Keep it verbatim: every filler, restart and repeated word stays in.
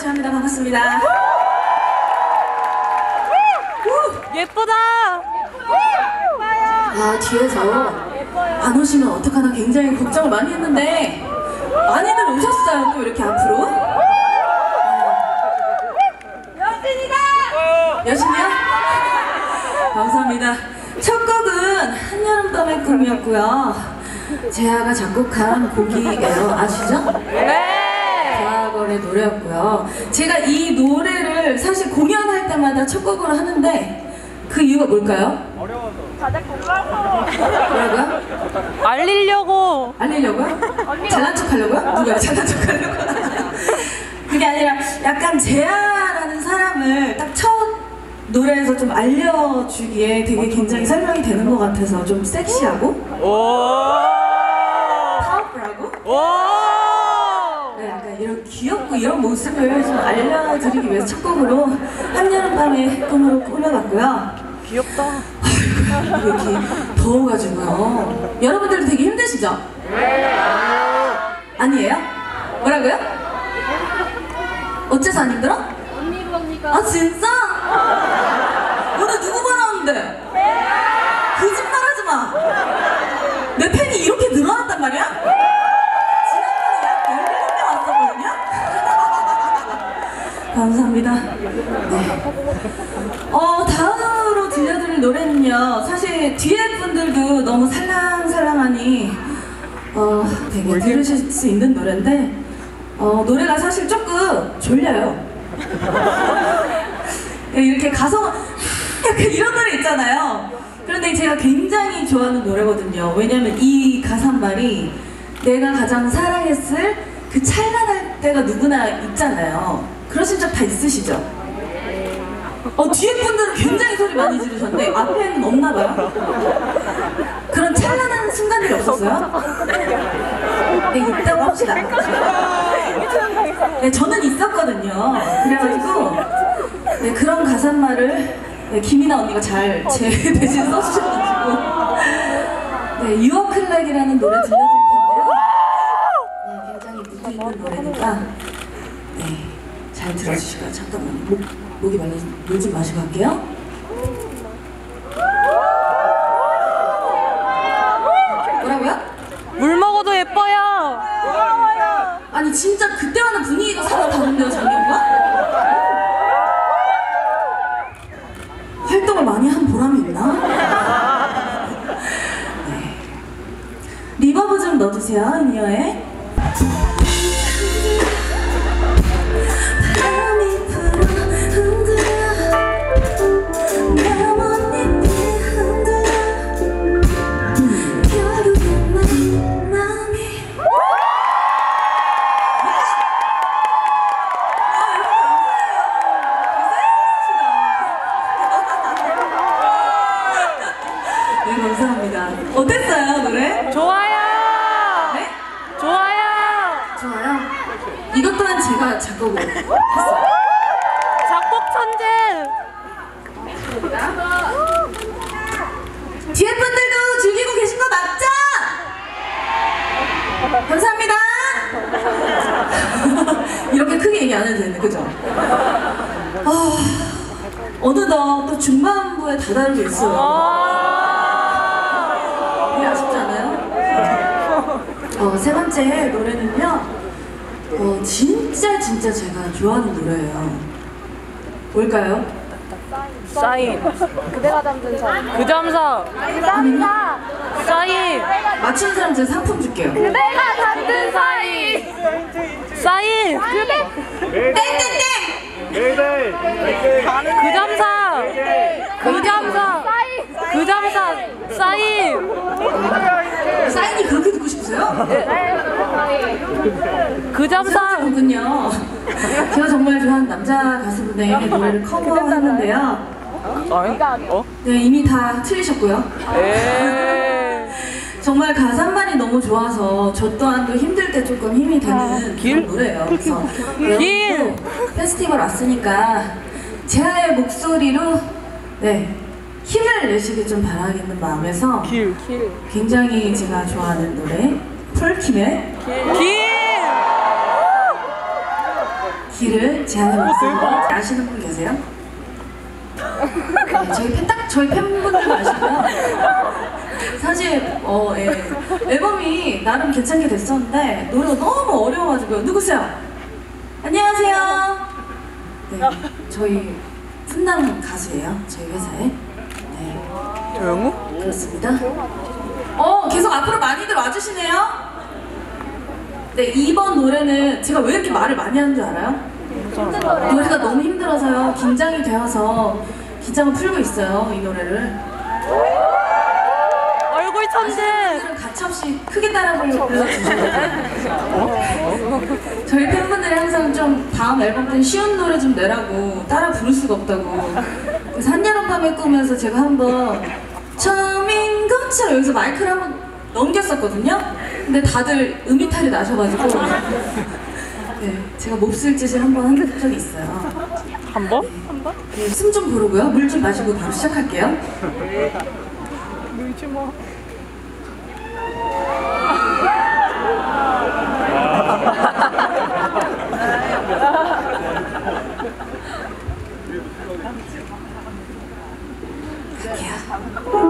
합니다. 반갑습니다. 예쁘다. 아, 뒤에서 안 오시면 어떡하나 굉장히 걱정을 많이 했는데 많이들 오셨어요. 또 이렇게 앞으로. 여신이다. 여신이요? 감사합니다. 첫 곡은 한여름밤의 꿈이었고요. 재하가 작곡한 곡이에요. 아시죠? 네. 과거의 노래였고요. 제가 이 노래를 사실 공연할 때마다 첫 곡으로 하는데 그 이유가 뭘까요? 어려워서. 뭐라고요? 알리려고. 알리려고요? 잘난 척 하려고요? 누가요? 잘난 척 하려고? 그게 아니라 약간 재하라는 사람을 딱 첫 노래에서 좀 알려주기에 되게 굉장히 설명이 되는 것 같아서 좀 섹시하고 오. 파워풀하고 오. 네, 약간 이런 귀엽고 이런 모습을 좀 알려드리기 위해서 첫 곡으로 한여름밤의 꿈으로 꾸며봤고요. 귀엽다. 이렇게 더워가지고요. 여러분들도 되게 힘드시죠? 네. 아니에요? 뭐라고요? 어째서 안 힘들어? 언니 보니까. 아 진짜? 오늘 누구 보러 왔는데? 거짓말하지 마. 내 팬이 이렇게 늘어났단 말이야? 지난번에 약 열일곱 명 왔었거든요? 감사합니다. 네. 어, 다음으로 들려드릴 노래는요, 사실 뒤에 분들도 너무 살랑살랑하니 어, 되게 들으실 수 있는 노래인데 어, 노래가 사실 조금 졸려요. 이렇게 가성 약간 이런 노래 있잖아요. 그런데 제가 굉장히 좋아하는 노래거든요. 왜냐면 이 가사말이 내가 가장 사랑했을 그 찬란할 때가 누구나 있잖아요. 그러신 적 다 있으시죠? 어, 뒤에 분들은 굉장히 소리 많이 지르셨는데 앞에는 없나봐요? 그런 찬란한 순간들이 없었어요? 네, 있다고 합시다. 네, 저는 있었거든요. 그래가지고 네, 그런 가사말을 네, 김이나 언니가 잘 제 대신 써주셔가지고 네, 유어클락이라는 노래 들려드릴 텐데요. 네, 굉장히 무드 있는 노래니까 네, 잘 들어주시고요. 잠깐만요. 목, 목이 말라서 놀지 마시고 할게요. 뭐라고요? 물 먹어도 예뻐요. 아니 진짜 그때와는 분위기가 살아 다른데요, 작년과? 활동을 많이 한 보람이 있나? 네. 리버브 좀 넣어주세요, 음료에. 네, 감사합니다. 어땠어요, 노래? 좋아요. 네? 좋아요. 좋아요. 이것 또한 제가 작곡을 했어요. 작곡 천재. 뒤에 분들도 즐기고 계신 거 맞죠? 감사합니다. 이렇게 크게 얘기 안 해도 되네, 그죠? 아, 어느덧 또 중반부에 다다르고 있어요. 되게 아쉽지 않아요? 어, 세 번째 노래는요, 어, 진짜 진짜 제가 좋아하는 노래예요. 뭘까요? 사인. 그대가 잠든 사람. 그 점사. 그담사. 사인. 맞추는 사람 제가 상품 줄게요. 그대가 잠든 사이. 사인. 그대. 땡땡땡! 그 점사. 그 점사. 그 점사. 사인. 사인이 그렇게 듣고 싶으세요? 그 점사. 곡은요, 제가 정말 좋아하는 남자 가수분의 노래를 커버했는데요. 어? 네, 이미 다 틀리셨고요. 에이. 정말 가사만이 너무 좋아서 저 또한도 힘들 때 조금 힘이 되는 길? 그런 노래예요. 그래서 길! 여러분도 페스티벌 왔으니까 재하의 목소리로 네, 힘을 내시길 좀 바라겠는 마음에서 길. 길. 굉장히 제가 좋아하는 노래 폴킴의 길. 길을 제안해봤습니다. 아시는 분 계세요? 네, 저희 팬, 딱 저희 팬분들도 아시고요. 사실 어, 예. 앨범이 나름 괜찮게 됐었는데 노래가 너무 어려워가지고요. 누구세요? 안녕하세요. 네, 저희 훈남 가수예요. 저희 회사에. 네, 조영우? 그렇습니다. 어, 계속 앞으로 많이들 와주시네요. 네, 이번 노래는 제가 왜 이렇게 말을 많이 하는 줄 알아요? 힘든 노래. 노래가 너무 힘들어서요. 긴장이 되어서 긴장을 풀고 있어요. 이 노래를. 얼굴 천재. 팬분들은 가차없이 크게 따라 불러주시거든요. 저희 팬분들이 항상 좀 다음 앨범 때 쉬운 노래 좀 내라고 따라 부를 수가 없다고. 그래서 한여름밤의 꿈에서 제가 한번 처음인 것처럼 여기서 마이크를 한번 넘겼었거든요. 근데 다들 음이탈이 나셔가지고 네, 제가 몹쓸 짓을 한번 한 적이 있어요. 한 번? 네, 숨 좀 고르고요. 물 좀 마시고 바로 시작할게요. 울지 마. 갈게요.